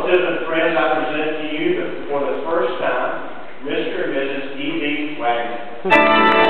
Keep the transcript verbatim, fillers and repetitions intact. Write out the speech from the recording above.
Relatives and friends, I present to you the, for the first time, Mister and Missus E D Wagner.